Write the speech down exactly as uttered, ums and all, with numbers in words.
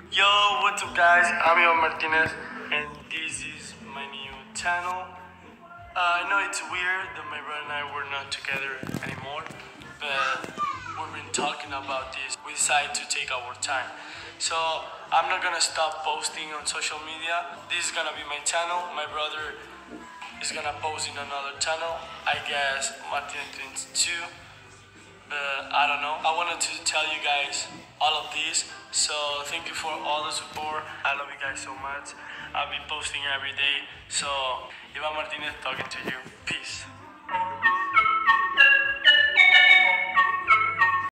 Yo, what's up guys? I'm Martinez and this is my new channel. Uh, I know it's weird that my brother and I were not together anymore, but we've been talking about this. We decided to take our time. So I'm not gonna stop posting on social media. This is gonna be my channel. My brother is gonna post in another channel. I guess Martinez too. But I don't know. I wanted to tell you guys all of this. So thank you for all the support. I love you guys so much. I'll be posting every day. So Ivan Martinez talking to you. Peace.